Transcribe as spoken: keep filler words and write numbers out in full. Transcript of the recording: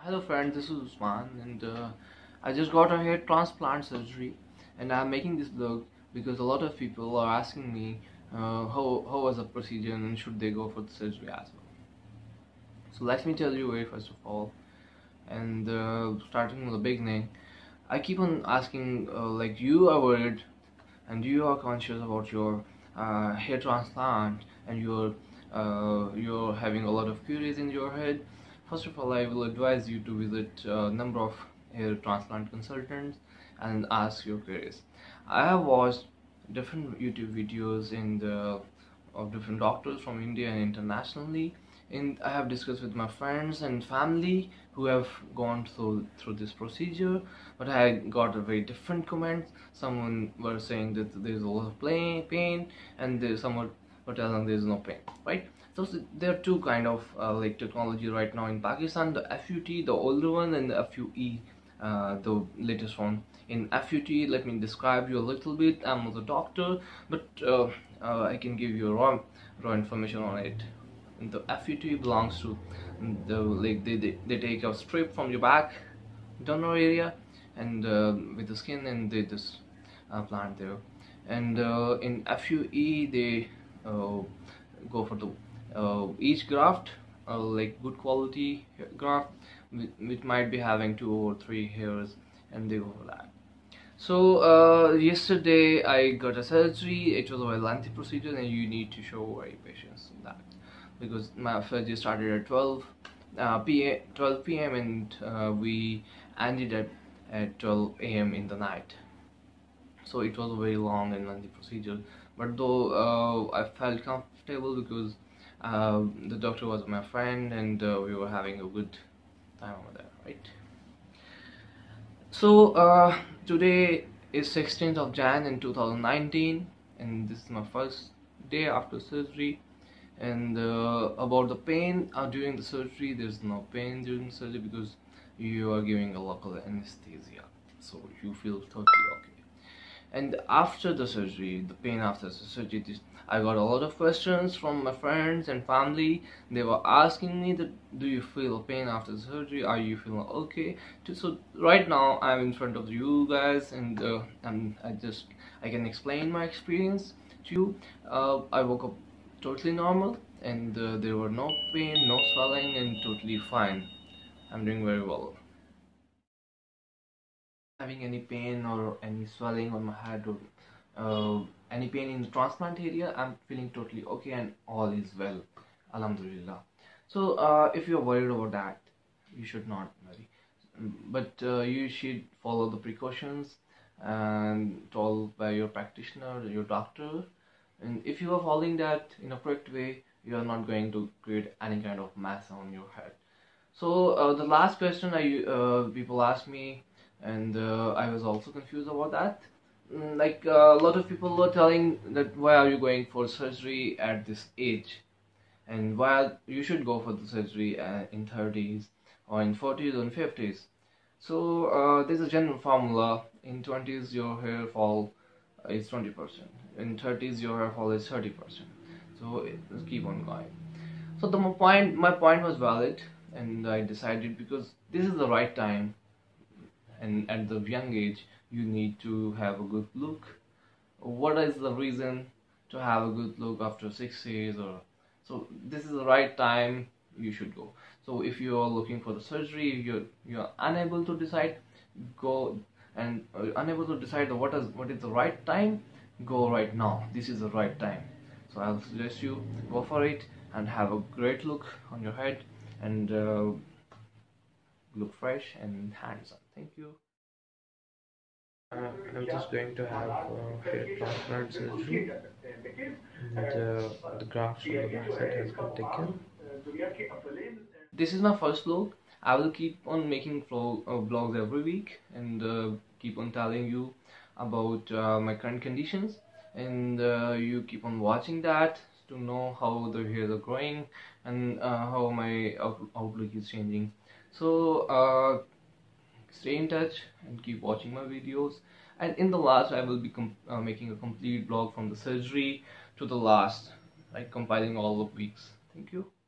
Hello friends, this is Usman and uh, I just got a hair transplant surgery and I'm making this vlog because a lot of people are asking me uh, how, how was the procedure and should they go for the surgery as well. So let me tell you very first of all, and uh, starting from the beginning, I keep on asking uh, like you are worried and you are conscious about your uh, hair transplant and you're uh, you're having a lot of queries in your head. First of all, I will advise you to visit a number of hair transplant consultants and ask your queries. I have watched different YouTube videos in the of different doctors from India and internationally, and I have discussed with my friends and family who have gone through through this procedure, but I got a very different comments. Someone were saying that there is a lot of pain, pain, and there's someone were telling there is no pain, right? So there are two kind of uh, like technology right now in Pakistan: the F U T, the older one, and the F U E, uh, the latest one. In F U T, let me describe you a little bit. I'm not a doctor, but uh, uh, I can give you raw raw information on it. And the F U T belongs to the like they, they, they take a strip from your back donor area and uh, with the skin, and they just uh, plant there. And uh, in F U E they uh, go for the uh, each graft, uh, like good quality graft, which might be having two or three hairs, and they go for that. So uh, yesterday I got a surgery. It was a very lengthy procedure and you need to show very patience in that, because my surgery started at twelve p m and uh, we ended at, at twelve a m in the night. So it was a very long and lengthy procedure, but though uh, I felt comfortable because uh, the doctor was my friend and uh, we were having a good time over there, right? So uh, today is sixteenth of January in two thousand nineteen, and this is my first day after surgery. And uh, about the pain uh, during the surgery, there's no pain during the surgery because you are giving a local anesthesia, so you feel totally okay. And after the surgery, the pain after the surgery, this, I got a lot of questions from my friends and family. They were asking me that, do you feel pain after the surgery? Are you feeling okay? So right now I'm in front of you guys, and uh, I'm, I just I can explain my experience to you. Uh, I woke up totally normal, and uh, there were no pain, no swelling, and totally fine. I'm doing very well. Having any pain or any swelling on my head or uh, any pain in the transplant area, I'm feeling totally okay and all is well, alhamdulillah. So uh, if you're worried about that, you should not worry, but uh, you should follow the precautions and told by your practitioner, your doctor, and if you are following that in a correct way, you are not going to create any kind of mess on your head. So uh, the last question I uh, people ask me, and uh, I was also confused about that. Mm, like uh, a lot of people were telling that why are you going for surgery at this age, and why you should go for the surgery uh, in thirties or in forties or in fifties. So uh, there's a general formula: in twenties your hair fall is twenty percent, in thirties your hair fall is thirty percent. So let's keep on going. So the my point my point was valid, and I decided because this is the right time, and at the young age you need to have a good look. What is the reason to have a good look after six years or so? This is the right time you should go. So if you are looking for the surgery, if you're you're unable to decide, go, and uh, unable to decide what is what is the right time, go right now. This is the right time. So I'll suggest you go for it and have a great look on your head, and uh, look fresh and handsome. Thank you. Uh, I'm just going to have uh, hair transplant surgery, and uh, the grafts on the backside has been taken. This is my first vlog. I will keep on making vlog, uh, vlogs every week, and uh, keep on telling you about uh, my current conditions, and uh, you keep on watching that to know how the hairs are growing and uh, how my out outlook is changing. So uh, stay in touch and keep watching my videos, and in the last I will be uh, making a complete vlog from the surgery to the last, like compiling all the weeks. Thank you.